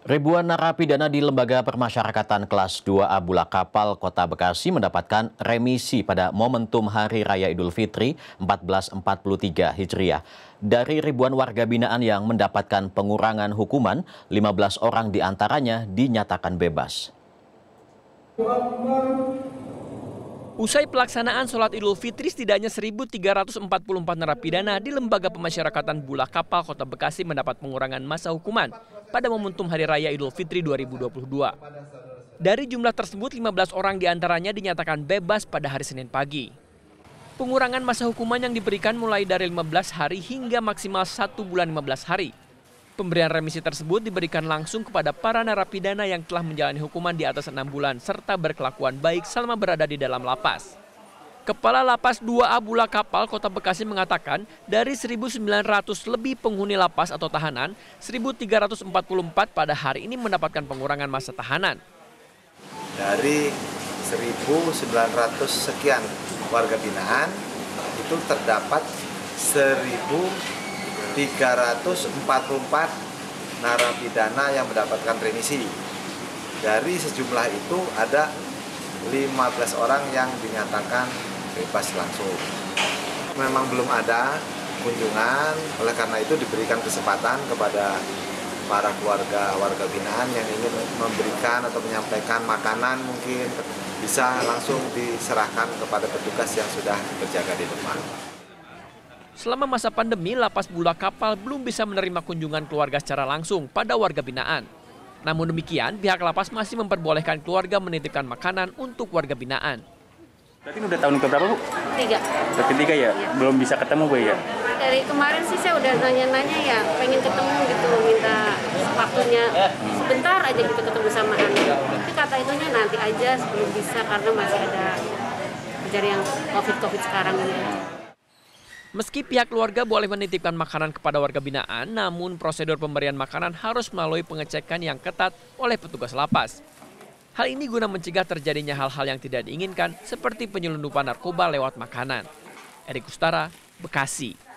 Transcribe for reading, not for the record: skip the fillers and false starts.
Ribuan narapidana di Lembaga Permasyarakatan Kelas 2A Bulak Kapal Kota Bekasi mendapatkan remisi pada momentum Hari Raya Idul Fitri 1443 Hijriah. Dari ribuan warga binaan yang mendapatkan pengurangan hukuman, 15 orang diantaranya dinyatakan bebas. Usai pelaksanaan sholat Idul Fitri, setidaknya 1.344 narapidana di Lembaga Pemasyarakatan Bulak Kapal Kota Bekasi mendapat pengurangan masa hukuman pada momentum Hari Raya Idul Fitri 2022. Dari jumlah tersebut, 15 orang diantaranya dinyatakan bebas pada hari Senin pagi. Pengurangan masa hukuman yang diberikan mulai dari 15 hari hingga maksimal 1 bulan 15 hari. Pemberian remisi tersebut diberikan langsung kepada para narapidana yang telah menjalani hukuman di atas 6 bulan serta berkelakuan baik selama berada di dalam lapas. Kepala Lapas 2A Bulak Kapal Kota Bekasi mengatakan dari 1.900 lebih penghuni lapas atau tahanan, 1.344 pada hari ini mendapatkan pengurangan masa tahanan. Dari 1.900 sekian warga binaan, itu terdapat 1.344 narapidana yang mendapatkan remisi. Dari sejumlah itu ada 15 orang yang dinyatakan bebas langsung. Memang belum ada kunjungan, oleh karena itu diberikan kesempatan kepada para warga binaan yang ingin memberikan atau menyampaikan makanan, mungkin bisa langsung diserahkan kepada petugas yang sudah berjaga di depan. Selama masa pandemi, Lapas Bulak Kapal belum bisa menerima kunjungan keluarga secara langsung pada warga binaan. Namun demikian, pihak lapas masih memperbolehkan keluarga menitipkan makanan untuk warga binaan. Berarti ini udah tahun keberapa, Bu? 3. Berarti 3 ya? Belum bisa ketemu, Bu, ya? Dari kemarin sih saya udah nanya-nanya ya, pengen ketemu gitu, minta waktunya sebentar aja gitu ketemu sama anak. Tapi kata itunya nanti aja sebelum bisa karena masih ada kejar yang COVID sekarang ini. Meski pihak keluarga boleh menitipkan makanan kepada warga binaan, namun prosedur pemberian makanan harus melalui pengecekan yang ketat oleh petugas lapas. Hal ini guna mencegah terjadinya hal-hal yang tidak diinginkan seperti penyelundupan narkoba lewat makanan. Erik Kustara, Bekasi.